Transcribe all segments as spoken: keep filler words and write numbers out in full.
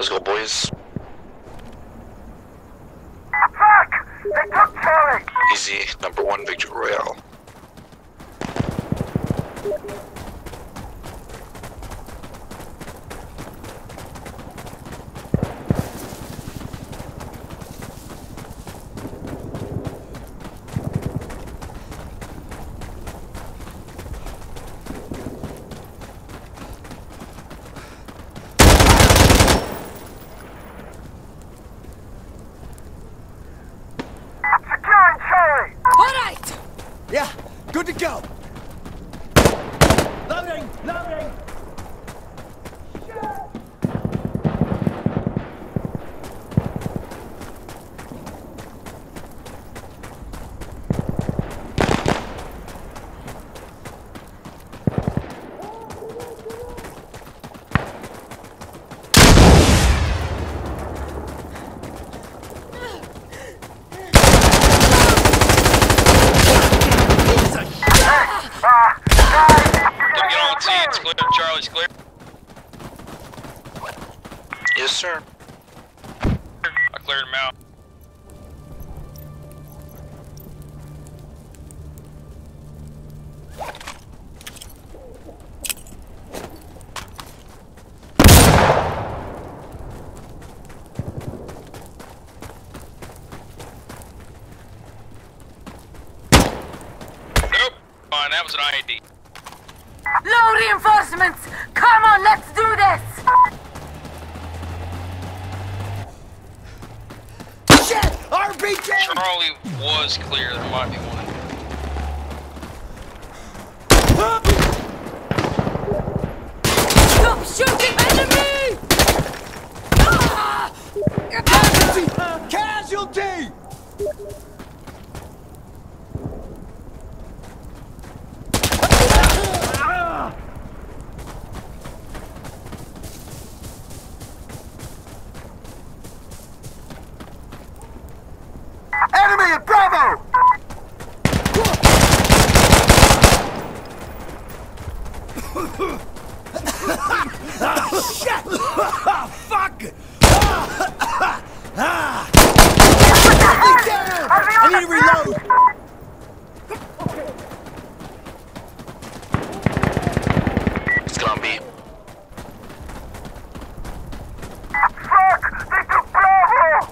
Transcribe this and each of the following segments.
Let's go, boys. Fuck! They took Charlie! Easy, number one victory royale. Securing Charlie! Alright! Yeah, good to go. Loading! Loading! Charlie's clear. Yes, sir. I cleared him out. Nope. Fine, that was an I E D. No reinforcements! Come on, let's do this! Shit! R P G! Charlie was clear, there might be one. Stop shooting, enemy! Ah! Casualty! Casualty! Enemy at Bravo! Ah, shit! Ah, fuck! Ah, ah. Down! I need to reload! It's gonna be. Fuck! They took Bravo!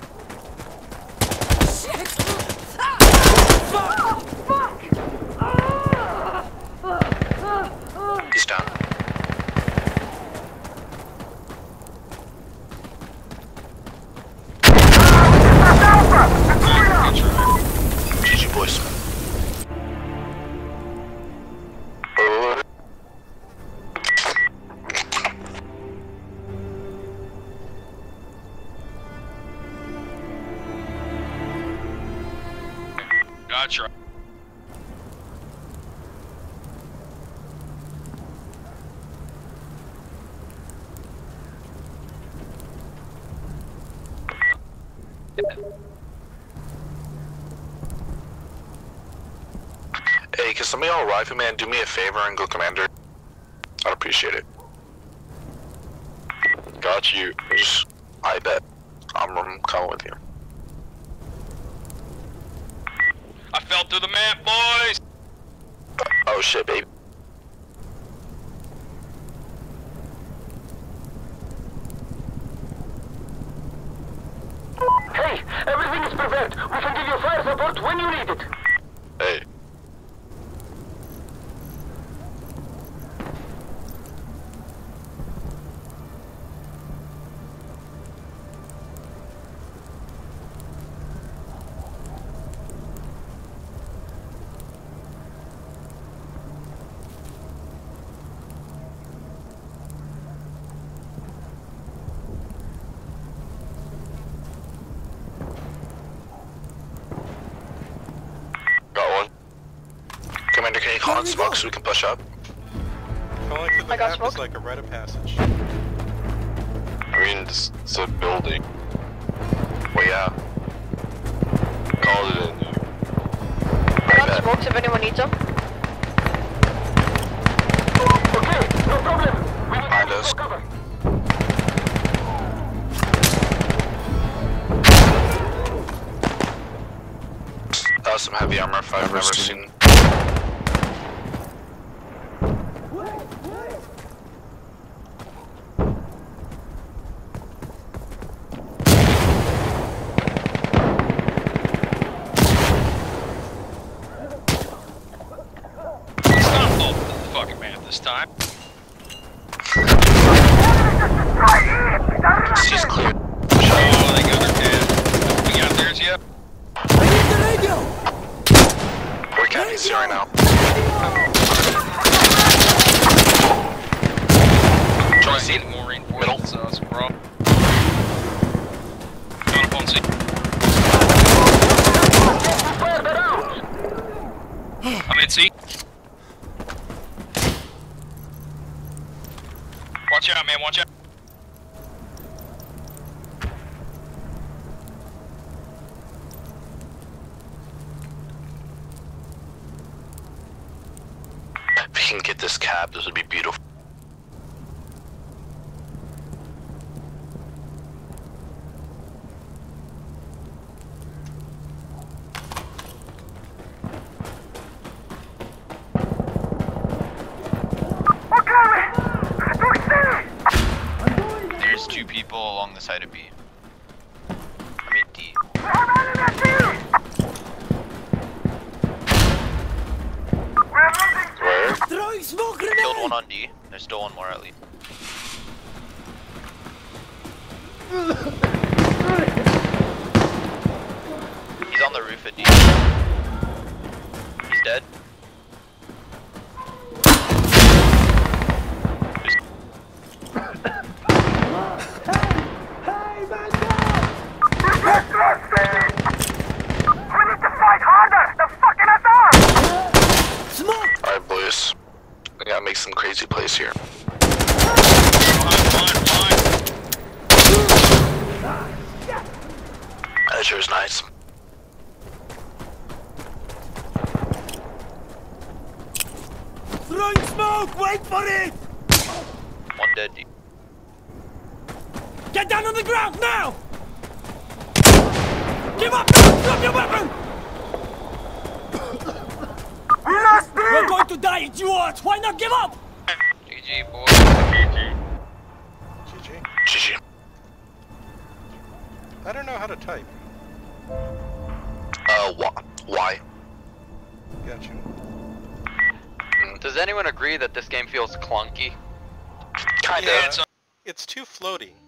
Shit! He's down. G G, boys. Uh. Gotcha. Hey, can some of y'all rifleman do me a favor and go commander? I'd appreciate it. Got you. Just, I bet. I'm, I'm coming with you. I fell through the map, boys! Oh shit, baby. Hey, everything is prepared. We can give you fire support when you need it. Hey. Commander, can you call on smoke so we can push up? Calling for the I got map smoke. is like a rite of passage. I mean, it's, it's a building. Well, yeah. Called it in. I got smokes if anyone needs them. Okay, no problem. We need Behind to us. cover. Uh, some heavy armor if I've never seen. Let's not blow the fucking map this time. It's just clear. Oh, they got their dead. We got theirs yet? I need the radio! Where can you see right now? Trying to see more reinforcements, so it's a problem. Going up on C. I'm in C. Watch out, man, watch out. If we can get this cab, this would be beautiful. There's two people along the side of B. I mean D. Where? Throwing smoke Killed grenade! one on D. There's still one more at least. He's on the roof at D. He's dead. Alright, boys. We gotta make some crazy plays here. Fine, fine, fine. That sure is nice. Throwing smoke! Wait for it! One dead D. Get down on the ground now! Give up now! Drop your weapon! We're going to die, idiots! Why not give up? G G, boys. G G. G G. G G. I don't know how to type. Uh, wh why? Got you. Does anyone agree that this game feels clunky? Kinda. Yeah, it's It's too floaty.